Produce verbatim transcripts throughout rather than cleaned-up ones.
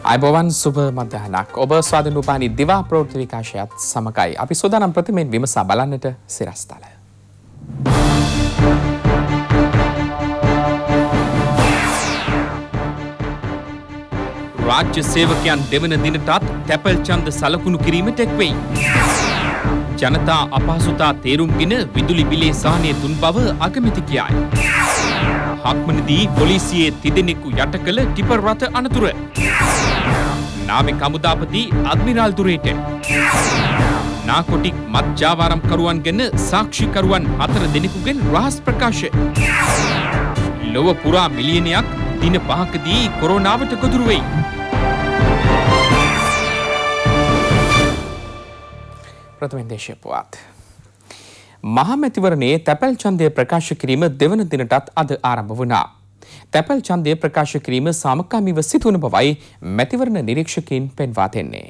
අයිබෝවන් සුබ මධ්‍යහනක් ඔබ ස්වාධීන රූපවාහිනී දිවා ප්‍රවෘත්ති විකාශයත් සමගයි අපි සෝදානම් ප්‍රතිමෙන් විමසා බලන්නට සිරස්තල. රාජ්‍ය සේවකයන් දෙවන දිනටත් තැපැල් ඡන්ද සලකුණු කිරීමට එක් වෙයි. ජනතා අපහසුතා තේරුම්ගෙන විදුලි බිලේ සහනය දුන් බව අගමැති කියයි. හක්මනදී පොලිසියේ තිදෙනෙකු යට කළ ටිපර් රථ අනතුර. නාමික හමුදාපති අද්මිරාල් දුරේට නාකොටික් මත් ජාවාරම්කරුවන් ගැන සාක්ෂිකරුවන් හතර දෙනෙකුගෙන් රහස් ප්‍රකාශ. ලොව පුරා මිලියනයක් දින පහකදී කොරෝනාවට ගොදුරු වෙයි. ප්‍රථම දේශීය පුවත්. මහමැතිවරණයේ තැපැල් ඡන්දය ප්‍රකාශ කිරීම දෙවන දිනටත් අද ආරම්භ වුණා. තැපැල් ඡන්දය ප්‍රකාශ කිරීම සාමකාමීව සිදුවන බවයි මැතිවරණ නිරීක්ෂකයින් පෙන්වා දෙන්නේ.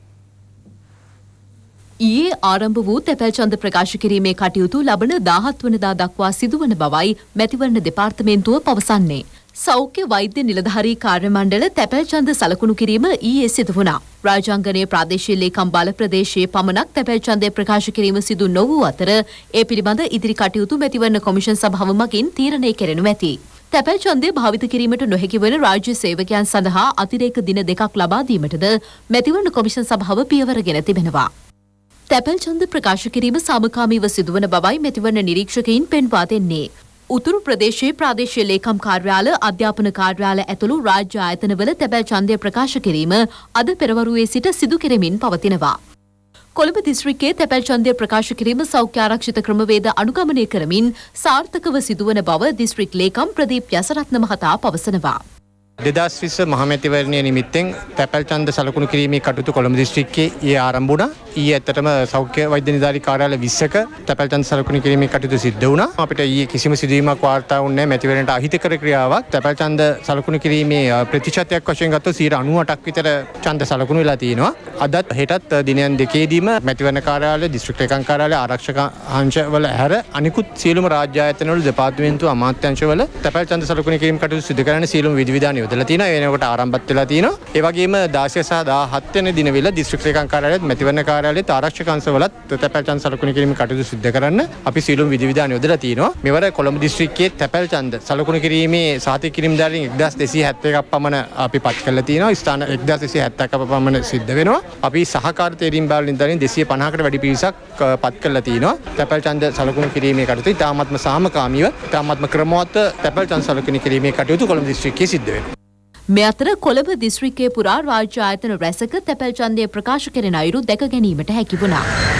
ඊයේ ආරම්භ වූ තැපැල් ඡන්ද ප්‍රකාශ කිරීමේ කටයුතු ලබන දාහත් වනදා දක්වා සිදුවන බවයි මැතිවරණ දෙපාර්තමේන්තුව පවසන්නේ. සෞඛ්‍ය වෛද්‍ය නිලධාරී කාර්ය මණ්ඩල තැපැල් ඡන්ද සලකුණු කිරීම ඊයේ සිදු වුණා. රාජාංගනයේ ප්‍රාදේශීය ලේකම් බල ප්‍රදේශයේ පමණක් තැපැල් ඡන්දය ප්‍රකාශ කිරීම සිදු නොවූ අතර ඒ පිළිබඳ ඉදිරි කටයුතු මැතිවරණ කොමිෂන් සභාව මගින් තීරණය කෙරෙනු ඇති. තැපැල් ඡන්දය භාවිත කිරීමට නොහැකි වන රාජ්‍ය සේවකයන් සඳහා අතිරේක දින දෙකක් ලබා දීමටද මැතිවරණ කොමිෂන් සභාව පියවරගෙන තිබෙනවා. තැපැල් ඡන්ද ප්‍රකාශ කිරීම සාමකාමීව සිදුවන බවයි මැතිවරණ නිරීක්ෂකයින් පෙන්වා දෙන්නේ. උතුරු ප්‍රදේශයේ ප්‍රාදේශීය ලේකම් කාර්යාල අධ්‍යාපන කාර්යාල ඇතුළු රාජ්‍ය ආයතනවල තැපැල් ඡන්දය ප්‍රකාශ කිරීම අද පෙරවරුවේ සිට සිදු කෙරෙමින් පවතිනවා. කොළඹ දිස්ත්‍රික්කයේ තැපැල් ඡන්දය ප්‍රකාශ කිරීම සෞඛ්‍ය ආරක්ෂිත ක්‍රමවේද අනුගමනය කරමින් සාර්ථකව සිදුවන බව දිස්ත්‍රික් ලේකම් ප්‍රදීප් යසරත්න මහතා පවසනවා. දෙදස් විස්ස මහමැතිවරණය නිමිත්තෙන් තැපැල් ඡන්ද සලකුණු කිරීමේ කටයුතු කොළඹ දිස්ත්‍රික්කයේ ඊයේ ආරම්භ වුණා. ඊයේ ඇත්තටම සෞඛ්‍ය වෛද්‍ය නිලධාරී කාර්යාල විස්සක තැපැල් ඡන්ද සලකුණු කිරීමේ කටයුතු සිද්ධ වුණා. අපිට ඊයේ කිසිම සිදුවීමක් වාර්තා වුණේ නැහැ. මැතිවරණයට අහිතකර ක්‍රියාවක් තැපැල් ඡන්ද සලකුණු කිරීමේ ප්‍රතිශතයක් වශයෙන් ගත්තොත් සියයට අනූඅටක් විතර ඡන්ද සලකුණු වෙලා තියෙනවා. අදත් හෙටත් දිනයන් දෙකේදීම මැතිවරණ කාර්යාලය, දිස්ත්‍රික් ලේකම් කාර්යාලය, ආරක්ෂක අංශවල හැර අනිකුත් සියලුම රාජ්‍ය ආයතනවල දෙපාර්තමේන්තු අමාත්‍යාංශවල තැපැල් ඡන්ද සලකුණු කිරීම කටයුතු සිදු කරන්න සියලුම විධිවිධාන යොදලා තියෙනවා. ඒ වෙනකොට ආරම්භත් වෙලා තියෙනවා. ඒ වගේම දාසය සහ දාහත් වෙනි දිනවල දිස්ත්‍රික් ලේකම් කාර්යාලයත් මැතිවරණ කාර්යාලයත් ආරක්ෂක අංශවලත් තැපැල් ඡන්ද සලකුණු කිරීමේ කටයුතු සිදු කරන්න අපි සියලුම විධිවිධාන යොදලා තියෙනවා. මෙවර කොළඹ දිස්ත්‍රික්කයේ තැපැල් ඡන්ද සලකුණු කිරීමේ සහතික කිරීම්දාරින් එක්දාස් දෙසිය හැත්තෑ එකක් පමණ අපි පත් කරලා තියෙනවා. ස්ථාන එක්දාස් දෙසිය හැත්තෑ එකක් පමණ සිද්ධ වෙනවා. අපි සහකාර තේරීම් බාල නිලධාරීන් දෙසිය පනහකට වැඩි පිරිසක් පත් කරලා තියෙනවා. තැපැල් ඡන්ද සලකුණු කිරීමේ කටයුතු ඉතාමත්ම සාමකාමීව ඉතාමත්ම ක්‍රමවත් තැපැල් ඡන්ද සලකුණු කිරීමේ කටයුතු කොළඹ දිස්ත්‍රික්කයේ සිද්ධ වෙනවා. මේ අතර කොළඹ දිස්ත්‍රික්කයේ පුරා රාජ්‍ය ආයතන රැසක තැපැල් ඡන්දය ප්‍රකාශ කෙරෙන අයුරු දැක ගැනීමට හැකි වුණා.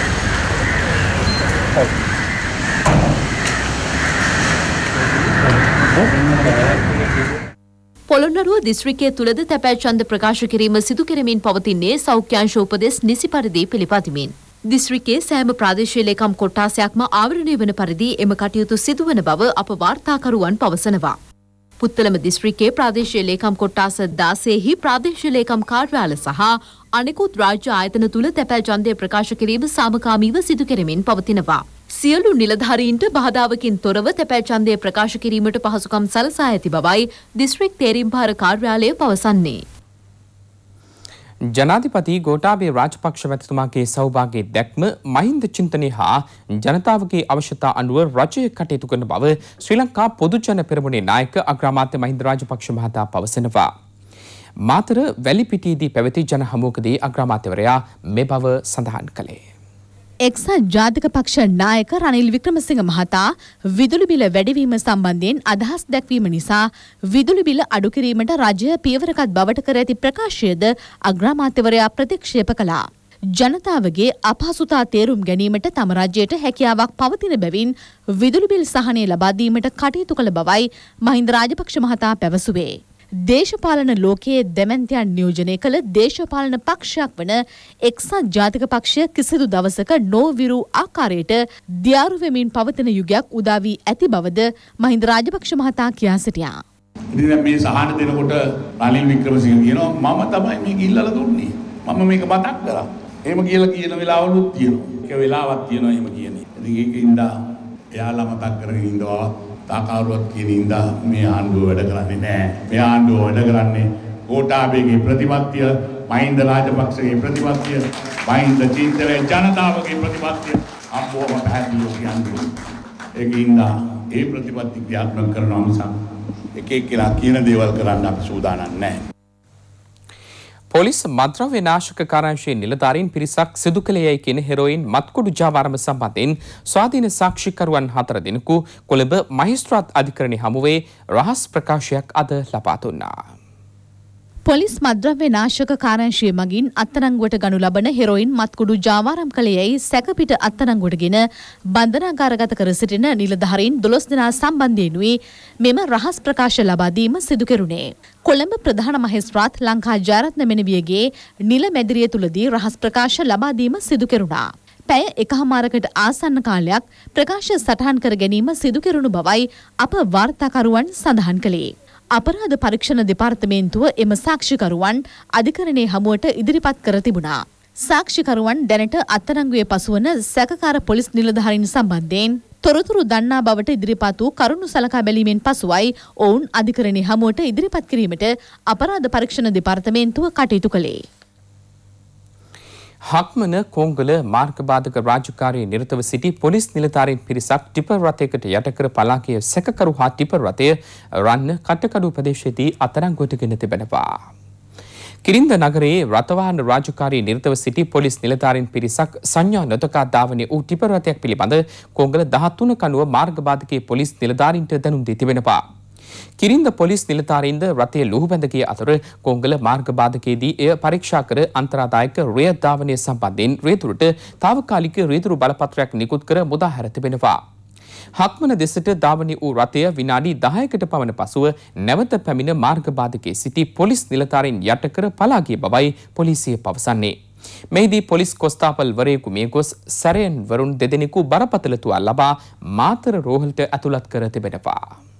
පොළොන්නරුව දිස්ත්‍රික්කයේ තුලද තැපැල් ඡන්ද ප්‍රකාශ කිරීම සිදු කෙරෙමින් පවතින්නේ සෞඛ්‍යාංශ උපදෙස් නිසි පරිදි පිළිපදිමින්. දිස්ත්‍රික්කයේ සෑම ප්‍රාදේශීය ලේකම් කොට්ටාසයක්ම ආවරණය වන පරිදි එම කටයුතු සිදුවන බව අප වාර්තාකරුවන් පවසනවා. පුත්තලම දිස්ත්‍රික්කයේ ප්‍රාදේශීය ලේකම් කොට්ටාස දාසයෙහි ප්‍රාදේශීය ලේකම් කාර්යාල සහ අනෙකුත් රාජ්‍ය ආයතන තුල තැපැල් ඡන්දය ප්‍රකාශ කිරීම සාමකාමීව සිදු කෙරෙමින් පවතිනවා. සියලු නිලධාරීන්ට බාධාවකින් තොරව තැපැල් ඡන්දය ප්‍රකාශ කිරීමට පහසුකම් සලසා ඇති බවයි දිස්ත්‍රික් තේරීම් භාර කාර්යාලය පවසන්නේ. ජනාධිපති ගෝඨාභය රාජපක්ෂ මැතිතුමාගේ සෞභාග්‍ය දැක්ම මහින්ද චින්තනය හා ජනතාවගේ අවශ්‍යතා අනුව රජය කටයුතු කරන බව ශ්‍රී ලංකා පොදු ජන පෙරමුණේ නායක අග්‍රාමාත්‍ය මහින්ද රාජපක්ෂ මහතා පවසනවා. මාතර වැලිපිටියේදී පැවති ජන හමුවකදී අග්‍රාමාත්‍යවරයා මේ බව සඳහන් කළේ. එක්සත් ජාතික පක්ෂ නායක රනිල් වික්‍රමසිංහ මහතා විදුලි බිල වැඩිවීම සම්බන්ධයෙන් අදහස් දැක්වීම නිසා විදුලි බිල අඩු කිරීමට රජය පියවරගත් බවට කර ඇති ප්‍රකාශයද අග්‍රාමාත්‍යවරයා ප්‍රතික්ෂේප කළා. ජනතාවගේ අපහසුතා තේරුම් ගැනීමට තම රජයට හැකියාවක් පවතින බැවින් විදුලි බිල් සහනය ලබා දීමට කටයුතු කළ බවයි මහින්ද රාජපක්ෂ මහතා පැවසුවේ. දේශපාලන ලෝකයේ දෙමන්තයන් නියෝජනය කළ දේශපාලන පක්ෂයක් වන එක්සත් ජාතික පක්ෂය කිසිදු දවසක නොවිරු ආකාරයට දියාරු වෙමින් පවතින යුගයක් උදා වී ඇති බවද මහින්ද රාජපක්ෂ මහතා කියා සිටියා. ඉතින් මේ සහන දෙනකොට රනිල් වික්‍රමසිංහ කියනවා මම තමයි මේක ඉල්ලලා දුන්නේ. මම මේක මතක් කරා. එහෙම කියලා කියන වෙලාවලුත් තියෙනවා. ඒක වෙලාවක් තියෙනවා එහෙම කියන්නේ. ඉතින් ඒකින්ද එයාලා මතක් කරගෙන ඉඳවා තාකාරුවක් කියන ඉඳා මේ ආණ්ඩුව වැඩ කරන්නේ නැහැ. මේ ආණ්ඩුව වැඩ කරන්නේ ගෝඨාභයගේ ප්‍රතිපත්තිය, මහින්ද රාජපක්ෂගේ ප්‍රතිපත්තිය, මහින්ද චින්තනයේ ජනතාවගේ ප්‍රතිපත්තිය අපෝම පැහැදිලිව කියන්නේ. ඒකින්ද ඒ ප්‍රතිපත්ති ක්‍රියාත්මක කරනවා මිසක් එක එක්කෙනා කියන දේවල් කරන්න අපි සූදානම් නැහැ. පොලිස් මද්‍රව්‍ය නාශක කාර්යාංශයේ නිලධාරීන් පිරිසක් සිදු කළේයයි කියන හෙරෝයින් මත්කුඩු ජාවාරම සම්බන්ධයෙන් ස්වාධීන සාක්ෂිකරුවන් හතර දෙනෙකු කොළඹ මහේස්ත්‍රාත් අධිකරණයේ හමුවේ රහස් ප්‍රකාශයක් අද ලබා දුන්නා. පොලිස් මද්‍රව්‍ය නාශක කාර්යාංශය මගින් අත්අඩංගුවට ගනු ලබන හෙරෝයින් මත්කුඩු ජාවාරම් කළේයයි සැකපිට අත්අඩංගුවටගෙන බන්ධනාගාරගත කර සිටින නිලධාරීන් දොළොස් දෙනා සම්බන්ධයෙන්ුයි මෙම රහස් ප්‍රකාශ ලබා දීම සිදු කෙරුණේ. කොළඹ ප්‍රධාන මහේස්ත්‍රාත් ලංකා ජයරත්න මෙනවියගේ නිල මැදිරිය තුලදී රහස් ප්‍රකාශ ලබා දීම සිදු කෙරුණා. පැය එකහමාරකට ආසන්න කාලයක් ප්‍රකාශ සටහන් කර ගැනීම සිදු කෙරුණු බවයි අප වාර්තාකරුවන් සඳහන් කළේ. අපරාධ පරීක්ෂණ දෙපාර්තමේන්තුව එම සාක්ෂිකරුවන් අධිකරණයේ හමුවට ඉදිරිපත් කර තිබුණා. සාක්ෂිකරුවන් දැනට අත්අඩංගුවේ පසුවන සැකකාර පොලිස් නිලධාරීන් සම්බන්ධයෙන් තොරතුරු දන්නා බවට ඉදිරිපත් වූ කරුණු සලකා බැලීමෙන් පසුවයි ඔවුන් අධිකරණයේ හමුවට ඉදිරිපත් කිරීමට අපරාධ පරීක්ෂණ දෙපාර්තමේන්තුව කටයුතු කළේ. හක්මන කොංගල මාර්ගබාධක රාජකාරියේ නිරතව සිටි පොලිස් නිලධාරීන් පිරිසක් ටිපර් රථයකට යට කර පලා ගිය සැකකරු හා ටිපර් රථය රන්න කටකඩු ප්‍රදේශයේදී අත්අඩංගුවට ගෙන තිබෙනවා. කිරින්ද නගරයේ රථවාහන රාජකාරියේ නිරතව සිටි පොලිස් නිලධාරීන් පිරිසක් සංඥා නොතකා ධාවනය වූ ටිපර් රථයක් පිළිබඳ කොංගල දහතුන කණුව මාර්ගබාධකයේ පොලිස් නිලධාරීන්ට දැනුම් දී තිබෙනවා. කිරින්ද පොලිස් නිලධාරීන්ද රථය ලුහුබැඳ ගිය අතර කොංගල මාර්ගබාධකයේදී එය පරීක්ෂා කර අන්තරාදායක රිය ධාවනය සම්බන්ධයෙන් රියදුරට තාවකාලික රියදුරු බලපත්‍රයක් නිකුත් කර මුදා හැර තිබෙනවා. හක්මන දෙසට ධාවනය වූ රථය විනාඩි දහයකට පමණ පසුව නැවත පැමිණ මාර්ගබාධකයේ සිටි පොලිස් නිලධාරීන් යට කර පලා ගිය බවයි පොලිසිය පවසන්නේ. මෙහිදී පොලිස් කොස්තාපල් වරයෙකු මිය ගොස් සැරයන් වරුන් දෙදෙනෙකු බරපතල තුවාල ලබා මාතර රෝහලට ඇතුළත් කර තිබෙනවා.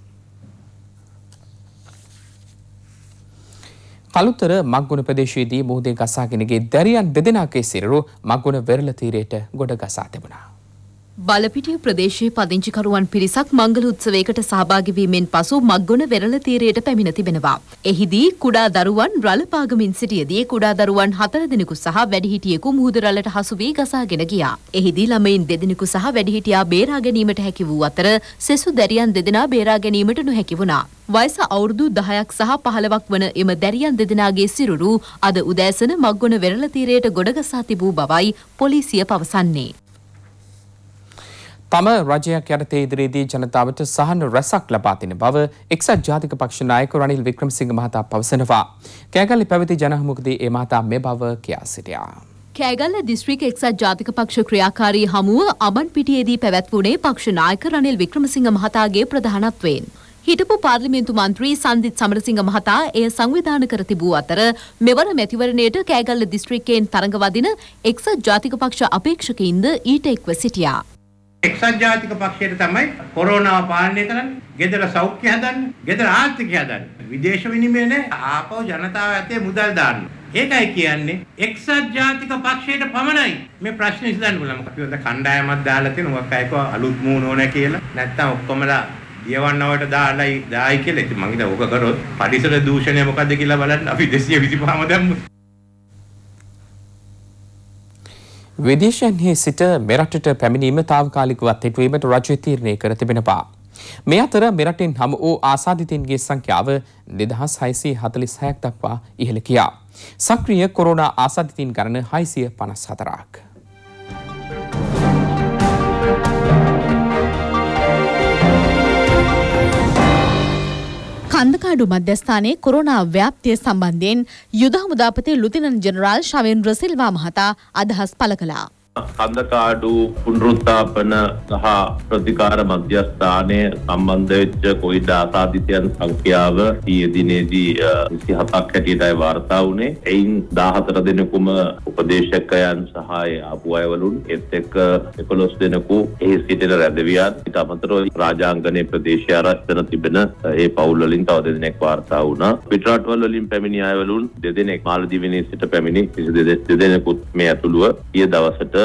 කළුතර මග්ගුණ ප්‍රදේශයේදී මුහුදේ ගසාගෙන ගිය දැරියන් දෙදෙනාගේ සිරුරු මග්ගුණ වෙරළ තීරයට ගොඩ ගසා තිබුණා. බලපිටිය ප්‍රදේශයේ පදිංචිකරුවන් පිරිසක් මංගල උත්සවයකට සහභාගී වීමෙන් පසු මග්ගොන වෙරළ තීරයට පැමිණ තිබෙනවා. එහිදී කුඩා දරුවන් රළ පාගමින් සිටියදී කුඩා දරුවන් හතර දෙනෙකු සහ වැඩිහිටියෙකු මුහුද රළට හසු වී ගසාගෙන ගියා. එහිදී ළමයින් දෙදෙනෙකු සහ වැඩිහිටියා බේරා ගැනීමට හැකි වූ අතර සෙසු දැරියන් දෙදෙනා බේරා ගැනීමට නොහැකි වුණා. වයස අවුරුදු දහයක් සහ පහළවක් වන එම දැරියන් දෙදෙනාගේ සිරුරු අද උදෑසන මග්ගොන වෙරළ තීරයට ගොඩගසා තිබූ බවයි පොලිසිය පවසන්නේ. තම රජයක් යටතේ ඉදිරියේදී ජනතාවට සහන රැසක් ලබා දෙන බව එක්සත් ජාතික පක්ෂ නායක රනිල් වික්‍රමසිංහ මහතා පවසනවා. කෑගල්ලේ පැවති ජනහමුවකදී ඒ මහතා මේ බව කියා සිටියා. කෑගල්ල දිස්ත්‍රික් එක්සත් ජාතික පක්ෂ ක්‍රියාකාරී හමුව අබන්පිටියේදී පැවැත්වුණේ පක්ෂ නායක රනිල් වික්‍රමසිංහ මහතාගේ ප්‍රධානත්වයෙන්. හිටපු පාර්ලිමේන්තු මන්ත්‍රී සන්දිත් සමරසිංහ මහතා එය සංවිධානය කර තිබූ අතර මෙවර මැතිවරණයට කෑගල්ල දිස්ත්‍රික්කයෙන් තරඟ වදින එක්සත් ජාතික පක්ෂ අපේක්ෂකයින්ද ඊට එක්ව සිටියා. එක්සත් ජාතික පක්ෂයට තමයි කොරෝනාව පාලනය කරන්න, ගෙදර සෞඛ්‍ය හදන්න, ගෙදර ආර්ථිකය හදන්න. විදේශ විනිමය නැහැ, ආපහු ජනතාව ඇතේ මුදල් දාන්න. ඒකයි කියන්නේ එක්සත් ජාතික පක්ෂයට පමණයි මේ ප්‍රශ්නේ විසඳන්න පුළුවන්. මොකද අපි හොඳ කණ්ඩායමක් දාලා තියෙන මොකක් අයක අලුත් මූණ ඕනේ කියලා. නැත්තම් ඔක්කොමලා දියවන්නවට දාලායි දායි කියලා. ඉතින් මං හිතා ඕක කරොත් පරිසර දූෂණය මොකද්ද කියලා බලන්න අපි දෙසිය විසිපහම දැම්මු. විදේශයන්හි සිට මෙරටට පැමිණීම තාවකාලිකව අත්හිටුවීමට රජය තීරණය කර තිබෙනවා. මේ අතර මෙරටින් හමු වූ ආසාදිතයින්ගේ සංඛ්‍යාව දෙදහස් හයසිය හතළිස් හයක් දක්වා ඉහළ ගියා. සක්‍රිය කොරෝනා ආසාදිතයින් ගණන හයසිය පනස් හතරක්. කන්දකාඩු මධ්‍යස්ථානයේ කොරෝනා ව්‍යාප්තිය සම්බන්ධයෙන් යුද හමුදාපති ලුතිනන්ට් ජෙනරාල් ශවේන්ද්‍ර සිල්වා මහතා අදහස් පළ කළා. කන්දකාඩු පුනරුත්ථාපන සහ ප්‍රතිකාර මධ්‍යස්ථානය සම්බන්ධ වෙච්ච කොවිඩ් ආසාදිතයන් සංඛ්‍යාව ඊයේ දිනේදී විසිහතක් හැටියටයි වාර්තා වුණේ. එයින් දාහතර දෙනෙකුම උපදේශකයන් සහ ආපු අයවලුන් ඒත් එක්ක එකොළොස් දෙනෙකු එහි සිටින රැඳවියන්. ඊට අමතරව රාජාංගනයේ ප්‍රදේශය ආරක්ෂණ තිබෙන ඒ පවුල් වලින් තව දෙදෙනෙක් වාර්තා වුණා. පිටරටවල වලින් පැමිණි අයවලුන් දෙදෙනෙක් මාලදිවයිනේ සිට පැමිණි කිසි දෙදෙනෙකුත් මේ ඇතුළුව ඊයේ දවසට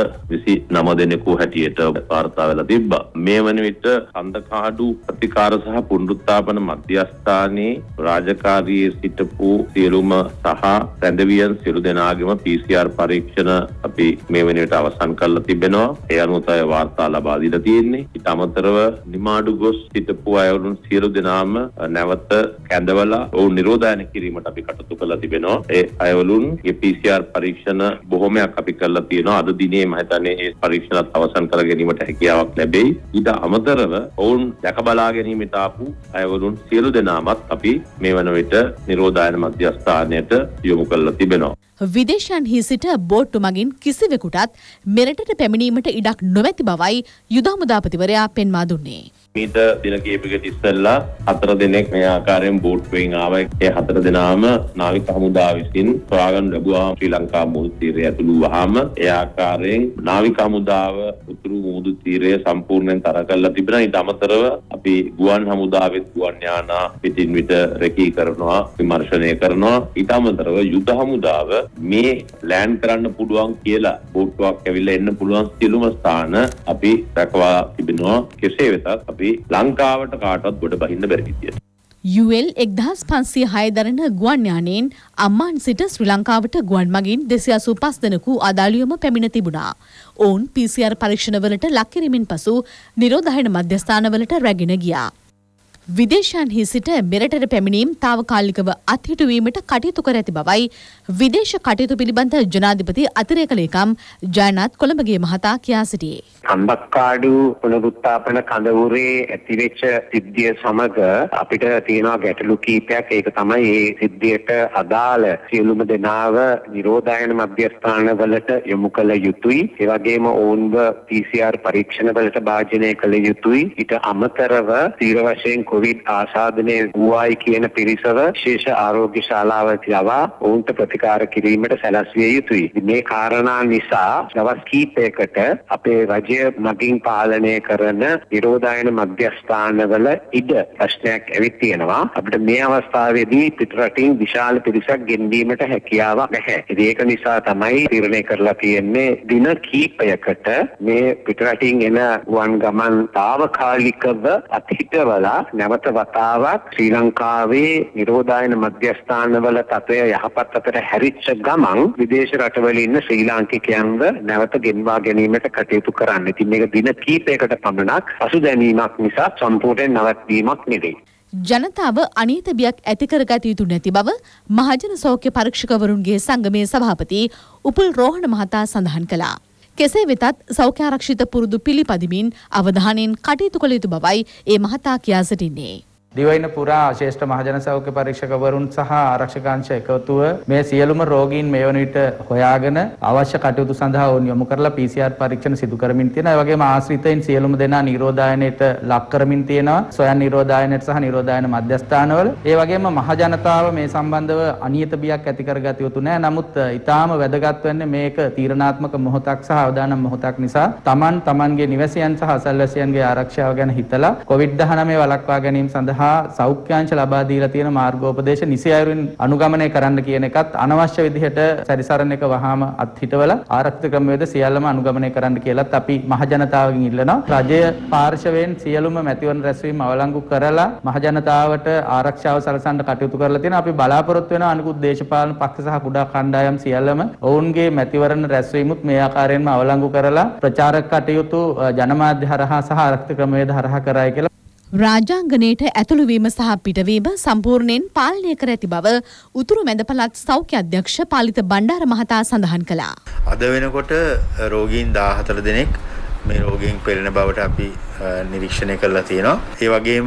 විසි නව දෙනෙකු හැටියට වාර්තා වෙලා තිබ්බා. මේ වන විට කන්දකාඩු ප්‍රතිකාර සහ පුනරුත්ථාපන මධ්‍යස්ථානයේ රාජකාරියේ සිටපු සියලුම සහ රැඳවියන් සියලු දෙනාගේම පී සී ආර් පරීක්ෂණ අපි මේ වන විට අවසන් කරලා තිබෙනවා. ඒ අනුව තමයි වාර්තා ලබා දීලා තියෙන්නේ. ඊට අමතරව නිමාඩු ගොස් සිටපු අයවලුන් සියලු දෙනාම නැවත කැඳවලා ඔවුන් නිරෝධායන කිරීමට අපි කටයුතු කරලා තිබෙනවා. ඒ අයවලුන්ගේ පී සී ආර් පරීක්ෂණ බොහොමයක් අපි කරලා තියෙනවා. අද දිනේ මම හිතන්නේ මේ පරීක්ෂණත් අවසන් කර ගැනීමට හැකියාවක් ලැබෙයි. ඊට අමතරව ඔවුන් දැක බලා ගැනීමට ආපු අයවලුන් සියලු දෙනාමත් අපි මේ වන විට නිරෝධායන මධ්‍යස්ථානයට යොමු කරලා තිබෙනවා. විදේශයන්හි සිට බෝට්ටු මගින් කිසිවෙකුටත් මෙරටට පැමිණීමට ඉඩක් නොමැති බවයි යුද හමුදාපතිවරයා පෙන්වා දුන්නේ. මීට දින කිහිපයකට ඉස්සෙල්ලා හතර දෙනෙක් මේ ආකාරයෙන් බෝට්ටුවෙන් ආවා. ඒ හතර දෙනාම නාවික හමුදාව විසින් සොයාගන්න ලැබුවා. ශ්‍රී ලංකා මුහුදු තීරය ඇතුළු වහාම ඒ ආකාරයෙන් නාවික හමුදාව උතුරු මුහුදු තීරය සම්පූර්ණයෙන් තර කරලා තිබෙනවා. ඊට අමතරව අපි ගුවන් හමුදාවෙත් ගුවන් යානා පිටින් විට රැකී කරනවා, විමර්ශනය කරනවා. ඊට අමතරව යුද හමුදාව මේ ලෑන්ඩ් කරන්න පුළුවන් කියලා බෝට්ටුවක් ඇවිල්ලා එන්න පුළුවන් සියලුම ස්ථාන අපි රැකවා තිබෙනවා. කෙසේ වෙතත් අපි ලංකාවට කාටවත් ගොඩ බහින්න බැරි විදියට. යු එල් එක්දහස් පන්සිය හය දරන ගුවන් යානයෙන් අම්මාන් සිට ශ්‍රී ලංකාවට ගුවන් මගින් දෙසිය අසූ පහ දෙනෙකු අදාළියම පැමිණ තිබුණා. ඔවුන් පී සී ආර් පරීක්ෂණවලට ලක් කිරීමෙන් පසු නිරෝධායන මධ්‍යස්ථානවලට රැගෙන ගියා. විදේශයන්හි සිට මෙරටට පැමිණීම් తాවකාලිකව අත්හිටුවීමට කටයුතු කර ඇති බවයි විදේශ කටයුතු පිළිබඳ ජනාධිපති අතිරේක ලේකම් ජයනාත් කොළඹගේ මහතා කියා සිටියේ. කන්දක්කාඩු පුනරුත්ථාපන කඳවුරේ ඇතිවෙච්ච සිද්ධිය සමග අපිට තියෙනවා ගැටලු කීපයක්. ඒක තමයි මේ සිද්ධියට අදාළ සියලුම දෙනාව නිරෝධායන මධ්‍යස්ථානවලට යොමු කළ යුතුයි. ඒ වගේම ඔවුන්ව පී සී ආර් පරීක්ෂණ වලට භාජනය කළ යුතුයි. ඊට අමතරව තීර වශයෙන් කොවිඩ් ආසාදනය වූවායි කියන පිරිසව විශේෂ ආරෝග්‍ය ශාලාවට යවා ඔවුන්ට ප්‍රතිකාර කිරීමට සැලැස්විය යුතුයි. මේ කාරණා නිසා දවස් කීපයකට අපේ රජය මගින් පාලනය කරන නිරෝධායන මධ්‍යස්ථානවල ඉඩ ප්‍රශ්නයක් ඇවිත් තියෙනවා. අපිට මේ අවස්ථාවේදී පිටරටින් විශාල පිරිසක් ගෙන්වීමට හැකියාවක් නැහැ. ඒක නිසා තමයි තීරණය කරලා තියෙන්නේ දින කීපයකට මේ පිටරටින් එන ගුවන් ගමන් తాවකාලිකව අත්හිටවලා නැවත වතාවක් ශ්‍රී ලංකාවේ නිරෝධායන මධ්‍යස්ථානවල තත්ත්වය යහපත් අතර හැරිච්ච ගමන් විදේශ රටවල ඉන්න ශ්‍රී ලාංකිකයන්ව නැවත ගෙන්වා ගැනීමට කටයුතු කරන්න. ඉතින් මේක දින කීපයකට පමණක් පසුදැනීමක් නිසා සම්පූර්ණ නවත්වීමක් නෙවෙයි. ජනතාව අනීත බියක් ඇති කරගත යුතු නැති බව මහජන සෞඛ්‍ය පරීක්ෂකවරුන්ගේ සංගමේ සභාපති උපුල් රෝහණ මහතා සඳහන් කළා. කෙසේ වෙතත් සෞඛ්‍ය ආරක්ෂිත පුරුදු පිළිපදිමින් අවධානයෙන් කටයුතු කළ යුතු බවයි ඒ මහතා කියා සිටින්නේ. දිවයින පුරා ශ්‍රේෂ්ඨ මහජන සෞඛ්‍ය පරීක්ෂකවරුන් සහ ආරක්ෂකාංශ එකතුව මේ සියලුම රෝගීන් මේ වන විට හොයාගෙන අවශ්‍ය කටයුතු සඳහා ඔවුන් යොමු කරලා පී සී ආර් පරීක්ෂණ සිදු කරමින් තියෙනවා. ඒ වගේම ආශ්‍රිතයින් සියලුම දෙනා නිරෝධායනයට ලක් කරමින් තියෙනවා. සොයන් නිරෝධායනයට සහ නිරෝධායන මධ්‍යස්ථානවල. ඒ වගේම මහජනතාව මේ සම්බන්ධව අනියත බියක් ඇති කරගත යුතු නැහැ. නමුත් ඊටාම වැදගත් වෙන්නේ මේක තීරණාත්මක මොහොතක් සහ අවදානම් මොහොතක් නිසා Taman Tamanගේ නිවැසියන් සහ අසල්වැසියන්ගේ ආරක්ෂාව ගැන හිතලා කොවිඩ් දහනවය වළක්වා ගැනීම සඳහා සෞඛ්‍යාංශ ලබා දීලා තියෙන මාර්ගෝපදේශ නිසි අයුරින් අනුගමනය කරන්න කියන එකත් අනවශ්‍ය විදිහට සැරිසරන එක වහාම අත්හිටවල ආරක්ෂිත ක්‍රමවේද සියල්ලම අනුගමනය කරන්න කියලාත් අපි මහජනතාවගෙන් ඉල්ලනවා. රජය පාර්ශවයෙන් සියලුම මැතිවරණ රැස්වීම අවලංගු කරලා මහජනතාවට ආරක්ෂාව සලසන්න කටයුතු කරලා තියෙනවා. අපි බලාපොරොත්තු වෙනවා අනිකුත් දේශපාලන පක්ෂ සහ කුඩා කණ්ඩායම් සියල්ලම ඔවුන්ගේ මැතිවරණ රැස්වීමුත් මේ ආකාරයෙන්ම අවලංගු කරලා ප්‍රචාරක කටයුතු ජනමාධ්‍ය හරහා සහ ආරක්ෂිත ක්‍රමවේද හරහා කරයි කියලා රාජාංගණයට ඇතුළුවීම සහ පිටවීම සම්පූර්ණයෙන් පාලනය කර ඇති බව උතුරු මැද පළාත් සෞඛ්‍ය අධ්‍යක්ෂ පාලිත බණ්ඩාර මහතා සඳහන් කළා. අද වෙනකොට රෝගීන් දාහතර දෙනෙක් මේ රෝගීන් පෙළෙන බවට අපි නිරීක්ෂණය කරලා තියෙනවා. ඒ වගේම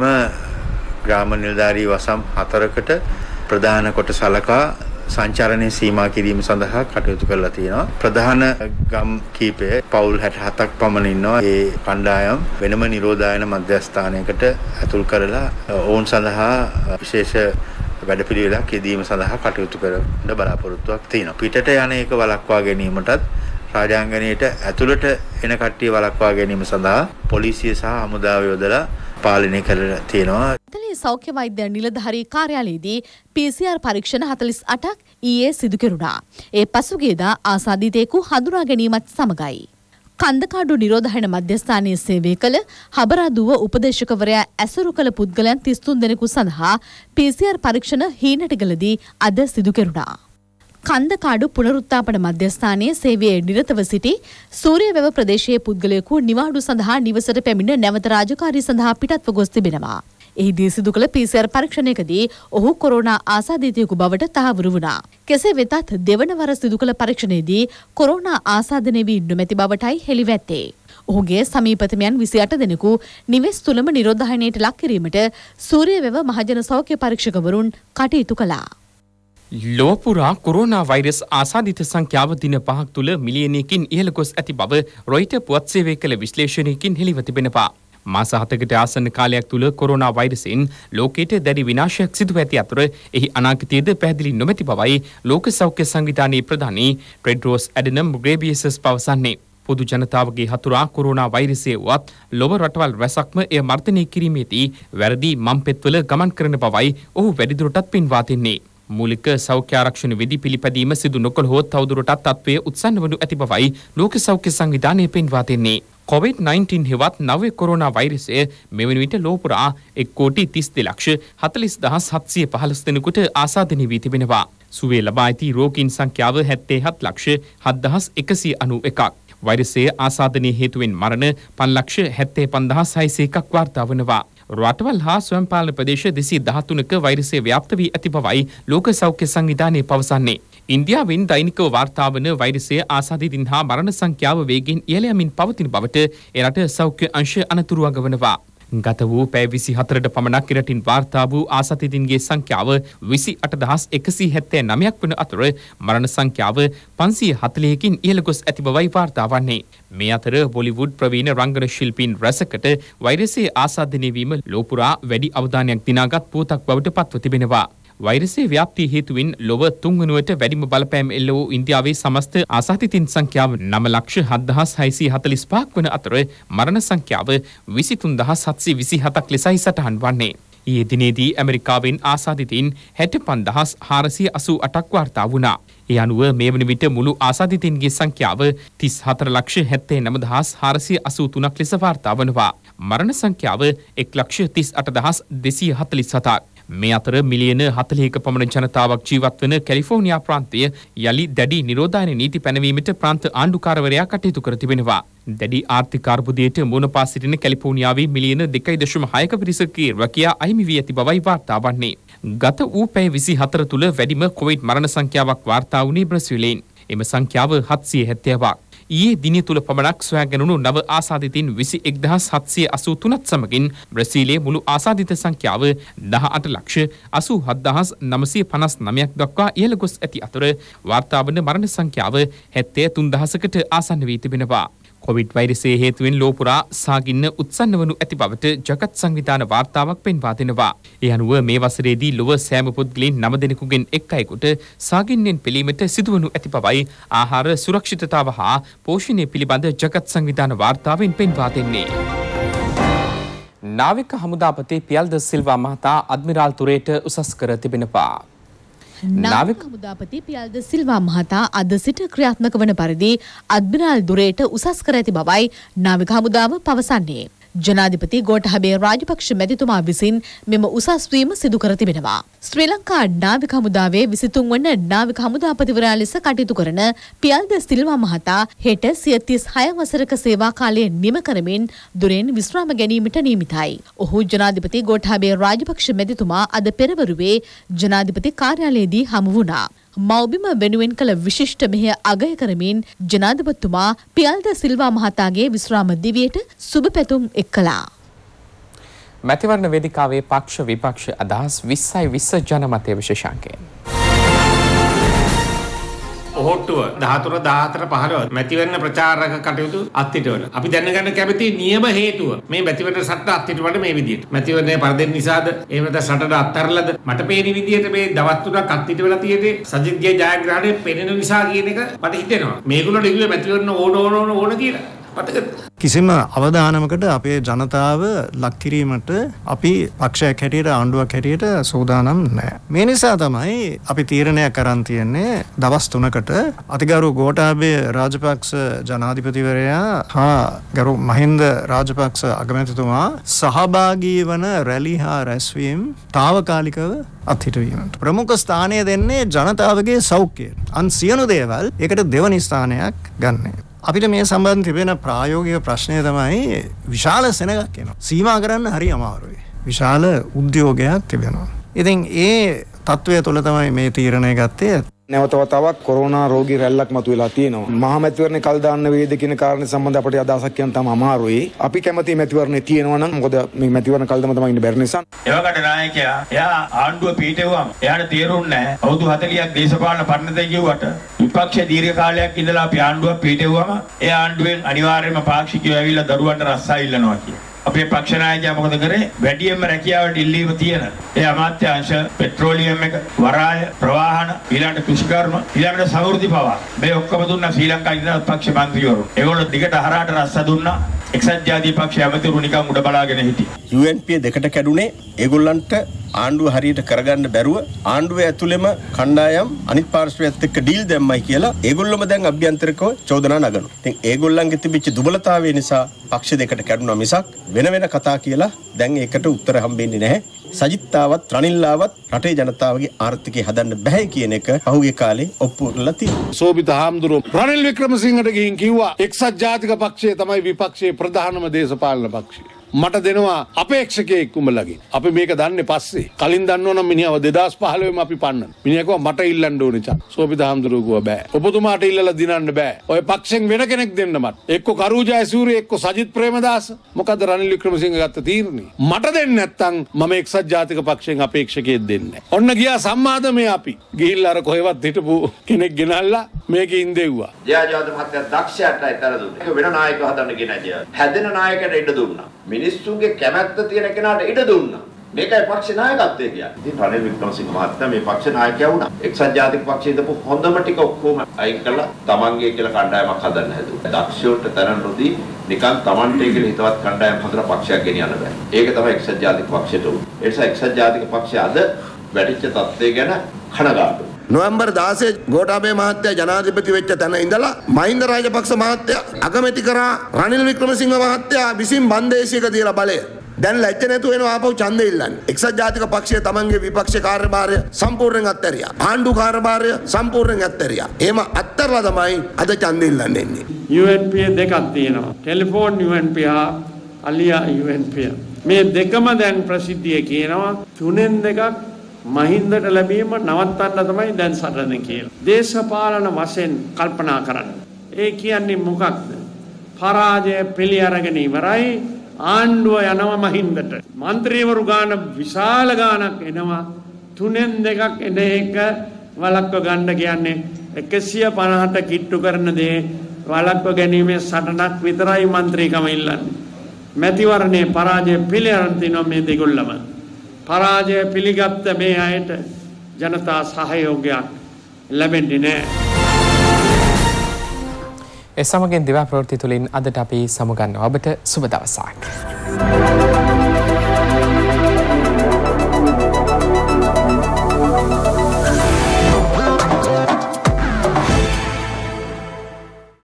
ග්‍රාම නිලධාරී වසම් හතරකට ප්‍රධාන කොට සලකා සංචාරණය සීමා කිරීම සඳහා කටයුතු කරලා තියෙනවා. ප්‍රධාන ගම් කීපය පවුල් හැට හතක් පමණ ඉන්නවා. ඒ කණ්ඩායම් වෙනම නිරෝධායන මධ්‍යස්ථානයකට ඇතුල් කරලා ඔවුන් සඳහා විශේෂ වැඩපිළිවෙලක් යෙදීම සඳහා කටයුතු කරන්න බලාපොරොත්තුවක් තියෙනවා. පිටට යන එක වළක්වා ගැනීමටත් රාජාංගණයට ඇතුළට එන කට්ටිය වළක්වා ගැනීම සඳහා පොලිසිය සහ හමුදාව යොදලා පාලනය කරලා තියෙනවා. ඉතාලියේ සෞඛ්‍ය වෛද්‍ය නිලධාරී කාර්යාලයේදී පී සී ආර් පරීක්ෂණ හතළිස් අටක් ඊයේ සිදු කෙරුණා. ඒ පසුගියදා ආසාදිතයෙකු හඳුනා ගැනීමත් සමගයි. කන්දකාඩු නිරෝධායන මධ්‍යස්ථානයේ සේවය කළ හබරදුව උපදේශකවරයා ඇසුරු කළ පුද්ගලයන් තිස් තුන් දෙනෙකු සඳහා පී සී ආර් පරීක්ෂණ හීනටිගලදී අද සිදු කෙරුණා. කන්දකාඩු පුනරුත්ථාපන මධ්‍යස්ථානයේ සේවයේ නිරතව සිටි සූරියවැව ප්‍රදේශයේ පුද්ගලයෙකු නිවාඩු සඳහා නිවසට පැමිණ නැවත රාජකාරී සඳහා පිටත්ව ගොස් තිබෙනවා. එහිදී සිදු කළ පී සී ආර් පරීක්ෂණයකදී ඔහු කොරෝනා ආසාදිතයෙකු බවට තහවුරු වුණා. කෙසේ වෙතත් දෙවන වර සිදු කළ පරීක්ෂණයේදී කොරෝනා ආසාදනය වී නොමැති බවටයි හෙළිවැත්තේ. ඔහුගේ සමීපතමයන් විසි අට දෙනෙකු නිවෙස් තුළම නිරෝධායනයට ලක් කිරීමට සූරියවැව මහජන සෞඛ්‍ය පරීක්ෂකවරුන් කටයුතු කළා. ලොව පුරා කොරෝනා වෛරස් ආසාදිත සංඛ්‍යාව දින පහක් තුළ මිලියනයකින් ඉහළ ගොස් ඇති බව රොයිටර් පුවත් සේවය කළ විශ්ලේෂණයකින් හෙළිව තිබෙනවා. මාස හතකට ආසන්න කාලයක් තුළ කොරෝනා වෛරසයෙන් ලෝකයට දැඩි විනාශයක් සිදුව ඇති අතර එහි අනාගතයේද පැහැදිලි නොමැති බවයි ලෝක සෞඛ්‍ය සංවිධානයේ ප්‍රධානී ටෙඩ්‍රොස් ඇඩනම් ගෙබ්‍රියසස් පවසන්නේ. පොදු ජනතාවගේ හතුරා කොරෝනා වෛරසය වුවත් ලොව රටවල් රැසක්ම එය මර්ධනය කිරීමේදී වැරදි මම්පෙත්වල ගමන් කරන බවයි ඔහු වැඩිදුරටත් පෙන්වා දෙන්නේ. මූලික සෞඛ්‍ය ආරක්ෂණ විධි පිළිපැදීම සිදු නොකළහොත් තවදුරටත් තත්ත්වය උත්සන්න වනු ඇති බවයි ලෝක සෞඛ්‍ය සංවිධානය පෙන්වා දෙන්නේ. කොවිඩ් නයින්ටීන් හෙවත් නව කොරෝනා වෛරසය මෙවන විට ලොව පුරා එක් කෝටි තිස් දෙලක්ෂ හතලිස් දහස් හත්සිය පහළොස් දෙනෙකුට ආසාදනය වී තිබෙනවා. සුවය ලබා ඇති රෝගීන් සංඛ්‍යාව හැත්තේ හත් ලක්ෂ හත් දහස් එකසිය අනූ එකක්. වෛරසය ආසාදනය හේතුවෙන් මරණ පන්ලක්ෂ හැත්තේ පන්දහස් හයිසිය එකක් වාර්තා වනවා. රටවල් හා ස්වයංපාලන ප්‍රදේශ දෙසිය දහතුනක වෛරසය ව්‍යාප්ත වී ඇති බවයි ලෝක සෞඛ්‍ය සංවිධානය පවසන්නේ. ඉන්දියාවෙන් දෛනිකව වාර්තා වන වෛරසය ආසාදිතින් හා මරණ සංඛ්‍යාව වේගෙන් ඉහළ යමින් පවතින බවට එරට සෞඛ්‍ය අංශ අනතුරු අගවනවා. ගත වූ පැය විසි හතරට පමණක් ඉරටින් වාර්තා වූ ආසාදිතින්ගේ සංඛ්‍යාව විසි අට දහස් එකසිය හැත්තෑ නවයක් වන අතර මරණ සංඛ්‍යාව පන්සිය හතළිහකින් ඉහළ ගොස් ඇති බවයි වාර්තා වන්නේ. මේ අතර බොලිවුඩ් ප්‍රවීණ රංගන ශිල්පීන් රැසකට වෛරසයේ ආසාදනය වීම ලෝපුරා වැඩි අවධානයක් දිනාගත් පුවතක් බවට පත්ව තිබෙනවා. වෛරසයේ ව්‍යාප්තිය හේතුවෙන් ලොව තුන්වනුවට වැඩිම බලපෑම් එල්ල වූ ඉන්දියාවේ සමස්ත ආසාදිතින් සංඛ්‍යාව නව ලක්ෂ හත් දහස් හයසිය හතළිස් පහක් වන අතර මරණ සංඛ්‍යාව විසි තුන් දහස් හත්සිය විසි හතක් ලෙසයි සටහන් වන්නේ. ඊයේ දිනේදී ඇමරිකාවෙන් ආසාදිතින් හැට පන්දහස් හාරසිය අසූ අටක් වාර්තා වුණා. ඒ අනුව මේ වන විට මුළු ආසාදිතින්ගේ සංඛ්‍යාව තිස් හතර ලක්ෂ හැත්තෑ නව දහස් හාරසිය අසූ තුනක් ලෙස වාර්තා වනවා. මරණ සංඛ්‍යාව එක් ලක්ෂ තිස් අට දහස් දෙසිය හතළිස් හතක්. මේ අතර මිලියන හතළිහක පමණ ජනතාවක් ජීවත් වන කැලිෆෝනියා ප්‍රාන්තය යළි දැඩි නිරෝධායන නීති පැනවීමට ප්‍රාන්ත ආණ්ඩුකාරවරයා කටයුතු කර තිබෙනවා. දැඩි ආර්ථික අර්බුදයට මුහුණ පා සිටින කැලිෆෝනියාවේ මිලියන දෙකයි දශම හයක පිරිසකගේ රැකියා අහිමි වී ඇති බවයි වාර්තා වන්නේ. ගත වූ පැය විසි හතර තුළ වැඩිම කොවිඩ් මරණ සංඛ්‍යාවක් වාර්තා වුණේ බ්‍රසීලයෙන්. එම සංඛ්‍යාව හත්සිය හැත්තෑවක්. ඊයේ දිනය තුළ පමණක් සොයාගැනුණු නව ආසාදිතින් විසි එක් දහස් හත්සිය අසූ තුනත් සමගින් බ්‍රසීලයේ මුළු ආසාදිත සංඛ්‍යාව දහ අට ලක්ෂ අසූ හත් දහස් නවසිය පනස් නවයක් දක්වා ඉහළ ගොස් ඇති අතර වාර්තා වන මරණ සංඛ්‍යාව හැත්තෑ තුන් දහසකට ආසන්න වී තිබෙනවා. කොවිඩ් වෛරසයේ හේතුවෙන් ලෝපුරා සාගින්න උත්සන්න වනු ඇති බවට ජගත් සංවිධාන වාර්තාවක් පෙන්වා දෙනවා. ඒ අනුව මේ වසරේදී ලොව සෑම පුද්ගලයන් නව දෙනෙකුගෙන් එක් අයෙකුට සාගින්නෙන් පිළීමට සිදුවනු ඇති බවයි ආහාර සුරක්ෂිතතාව හා පෝෂණය පිළිබඳ ජගත් සංවිධාන වාර්තාවෙන් පෙන්වා දෙන්නේ. නාවික හමුදාපති පියල්ද සිල්වා මහතා අද්මිරාල් තුරේට උසස් කර තිබෙනවා. නාවික හමුදාපති පියල්ද සිල්වා මහතා අද සිට ක්‍රියාත්මක වන පරිදි අද්මිරාල් දුරේට උසස් කර ඇති බවයි නාවික හමුදාව පවසන්නේ. ජනාධිපති ගෝඨාභය රාජපක්ෂ මැතිතුමා විසින් මෙම උසස් වීම සිදු කර තිබෙනවා. ශ්‍රී ලංකා නාවික හමුදාවේ විසි තුන් වන නාවික හමුදාපතිවරයා ලෙස කටයුතු කරන පියල්ද සිල්වා මහතා හෙට සිය තිස් හය වසරක සේවා කාලය නිම කරමින් දුරෙන් විශ්‍රාම ගැනීමට නියමිතයි. ඔහු ජනාධිපති ගෝඨාභය රාජපක්ෂ මැතිතුමා අද පෙරවරුවේ ජනාධිපති කාර්යාලයේදී හමු වුණා. මව්බිම වෙනුවෙන් කළ විශිෂ්ට මෙහෙය අගය කරමින් ජනාධිපතිතුමා පියල්ද සිල්වා මහතාගේ විශ්‍රාම දිවියට සුබ පැතුම් එක් කළා. මැතිවරණ වේදිකාවේ පක්ෂ විපක්ෂ අදහස් විස්සයි විස්ස ජනමතය විශේෂාංකයෙන්. ඔහොට්ටුව දහතුන දාහතර පහළොව මැතිවරණ ප්‍රචාරක කටයුතු අත්හිටවල. අපි දැනගන්න කැමති නියම හේතුව මේ මැතිවරණ සටන අත්හිටුවට මේ විදියට. මැතිවරණය පරදෙන්න නිසාද? එහෙම නැත්නම් සටන අත්හැරලාද? මට පේන විදියට මේ දවස් තුනක් අත්හිටවලා තියෙන්නේ සජිත්ගේ ජයග්‍රහණය පෙනෙන නිසා කියන එක මට හිතෙනවා. මේගොල්ලෝ නෙගුවේ මැතිවරණ ඕන ඕන ඕන ඕන කියලා. කිසිම අවධානමකට අපේ ජනතාව ලක් කිරීමට අපි පක්ෂයක් හැටියට ආණ්ඩුවක් හැටියට සූදානම් නැහැ. මේ නිසා තමයි අපි තීරණයක් කරන් තියන්නේ දවස් තුනකට අතිගරු ගෝඨාභය රාජපක්ෂ ජනාධිපතිවරයා හා ගරු මහින්ද රාජපක්ෂ අගමැතිතුමා සහභාගී වන රැලි හා රැස්වීම් తాවකාලිකව අත්හිටුවීමට ප්‍රමුඛ ස්ථානය දෙන්නේ ජනතාවගේ සෞඛ්‍යය. අන් සියලු දේවල් ඒකට දෙවනි ස්ථානයක් ගන්න. අපිට මේ සම්බන්ධ තිබෙන ප්‍රායෝගික ප්‍රශ්නය තමයි විශාල සෙනගක් එනවා. සීමා කරන්න හරි අමාරුයි. විශාල උද්‍යෝගයක් තිබෙනවා. ඉතින් ඒ තත්ත්වය තුළ තමයි මේ තීරණය ගත්තේ. නැවත වතාවක් කොරෝනා රෝගී රැල්ලක් මතුවලා තියෙනවා. මහා මැතිවරණේ කල් දාන්න වේද කියන කාරණේ සම්බන්ධව අපිට අදහසක් කියන්න තම අමාරුයි. අපි කැමති මැතිවරණේ තියෙනවා නම් මොකද මේ මැතිවරණ කල් දම තමයි ඉන්න බැරි නිසා. එවකට නායකයා එයා ආණ්ඩුව පිටේවම එයාට තේරුන්නේ නැහැ. අවුරුදු හතලියක් දේශපාලන පරිණතය කිව්වට විපක්ෂ දීර්ඝ කාලයක් ඉඳලා අපි ආණ්ඩුව පිටේවම ඒ ආණ්ඩුවෙන් අනිවාර්යයෙන්ම පාක්ෂිකයෝ ඇවිල්ලා දරුවන්ට රස්සා ඉල්ලනවා කියලා. අපේ පක්ෂ නායකයා මොකද කරේ? වැඩියෙන්ම රැකියාවට ඉල්ලීම තියෙන ඒ අමාත්‍යාංශ පෙට්‍රෝලියම් එක, වරාය, ප්‍රවාහන, ඊළඟ කෘෂිකර්ම, ඊළඟ සමෘද්ධි පවා මේ ඔක්කොම දුන්නා ශ්‍රී ලංකා ඉඳලා පක්ෂ මන්ත්‍රීවරු. ඒගොල්ලෝ දිගට හරහාට රස්සා දුන්නා. එක්සත් ජාතික පක්ෂය ඇමතිවරු නිකන් උඩ බලාගෙන හිටියේ. යූ එන් පී දෙකට කැඩුනේ ඒගොල්ලන්ට ආණ්ඩුව හරියට කරගන්න බැරුව ආණ්ඩුවේ ඇතුළෙම කණ්ඩායම් අනිත් පාර්ශ්වයත් එක්ක ඩීල් දැම්මයි කියලා ඒගොල්ලොම දැන් අභ්‍යන්තරිකව චෝදනා නගනවා. ඉතින් ඒගොල්ලන්ගේ තිබිච්ච දුබලතාවය නිසා පක්ෂ දෙකට කැඩුනා මිසක් වෙන වෙන කතා කියලා දැන් ඒකට උත්තර හම්බෙන්නේ නැහැ. සජිත්තාවත් රනිල්ලාවත් රටේ ජනතාවගේ ආර්ථිකය හදන්න බෑ කියන එක පහුගිය කාලේ ඔප්පු කරලා තියෙනවා. සෝබිත හාමුදුරුවෝ රනිල් වික්‍රමසිංහට ගිහින් කිව්වා එක්සත් ජාතික පක්ෂය තමයි විපක්ෂයේ ප්‍රධානම දේශපාලන පක්ෂය. මට දෙනවා අපේක්ෂකයෙක් උඹලගේ. අපි මේක දන්නේ පස්සේ. කලින් දන්නව නම් මිනිහව දෙදාස් පහළොවෙම අපි පන්නන. මිනිහා කිව්වා මට ඉල්ලන්න ඕනේ චා. සෝබිත හාමුදුරුවෝ කිව්වා බෑ. ඔබතුමාට ඉල්ලලා දිනන්න බෑ. ඔය පක්ෂෙන් වෙන කෙනෙක් දෙන්න මට. එක්ක කරු ජයසූරිය එක්ක සජිත් ප්‍රේමදාස. මොකද රනිල් වික්‍රමසිංහ ගත්ත තීරණේ. මට දෙන්නේ නැත්තම් මම එක්සත් ජාතික පක්ෂයෙන් අපේක්ෂකයෙක් දෙන්නේ. ඔන්න ගියා සම්මාදමේ අපි. ගිහිල්ලා අර කොහෙවත් හිටපු කෙනෙක් ගෙනල්ලා මේකේ ඉඳෙව්වා. ජයජාත මහත්තයා දක්ෂයටයි තර දුන්නේ. ඒක වෙන නායකව හදන්න ගෙනදියා. හැදෙන නායකයට ඉඩ දුන්නා. මිනිස්සුගේ කැමැත්ත තියෙන කෙනාට ඉඩ දුන්නා. මේකයි පක්ෂ නායකත්වය කියන්නේ. ඉතින් රනිල් වික්‍රමසිංහ මහත්තයා මේ පක්ෂ ናයකයා වුණා. එක්සත් ජාතික පක්ෂයේ දපු හොඳම ටික ඔක්කොම අයින් කරලා තමන්ගේ කියලා කණ්ඩායමක් හදන්න හැදුවා. දක්ෂයෝට තරන් රොදී නිකන් තමන්ට කියලා හිතවත් කණ්ඩායම් හදලා පක්ෂයක් ගෙනියන්න බෑ. ඒක තමයි එක්සත් ජාතික පක්ෂයට උනේ. ඒ නිසා එක්සත් ජාතික පක්ෂය අද වැඩිච්ච තත්ත්වය ගැන කනගාටුයි. නොවැම්බර් දාසේ ගෝඨාභය මහත්තයා ජනාධිපති වෙච්ච තැන ඉඳලා මහින්ද රාජපක්ෂ මහත්තයා අගමැති කරා රනිල් වික්‍රමසිංහ මහත්තයා විසින් බන්දේසියක තියලා බලය. දැන් ලැජ්ජ නැතුව එනවා ආපහු ඡන්දෙ ඉල්ලන්නේ. එක්සත් ජාතික පක්ෂය තමන්ගේ විපක්ෂ කාර්යභාරය සම්පූර්ණයෙන් අත්හැරියා. ආණ්ඩු කාර්යභාරය සම්පූර්ණයෙන් අත්හැරියා. එහෙම අත්හැරලා තමයි අද ඡන්දෙ ඉල්ලන්නේ එන්නේ. යූ එන් පී දෙකක් තියෙනවා. ටෙලිෆෝන් යූ එන් පී හා අලියා යූ එන් පී. මේ දෙකම දැන් ප්‍රසිද්ධිය කියනවා තුනෙන් දෙකක් මහින්දට ලැබීම නවත්තන්න තමයි දැන් සටන කියලා. දේශපාලන වශයෙන් කල්පනා කරන්න. ඒ කියන්නේ මොකක්ද? පරාජය පිළි අරගෙන ඉවරයි. ආණ්ඩුව යනවා මහින්දට. മന്ത്രിවරු ගාන විශාල ගානක් එනවා. තුනෙන් දෙකක් එන එක වළක්ව ගන්න කියන්නේ එකසිය පනහට කිට්ටු කරන දේ වළක්ව ගැනීමේ සටනක් විතරයි മന്ത്രിකම ඉල්ලන්නේ. මැතිවරණේ පරාජය පිළි අරන් තිනවා මේ දෙගොල්ලම. පරාජය පිළිගත්ත මේ අයට ජනතා සහයෝගයක් ලැබෙන්නේ නැහැ. ඒ සමගින් දිවා ප්‍රවෘත්ති තුලින් අදට අපි සමුගන්නවා. ඔබට සුබ දවසක්.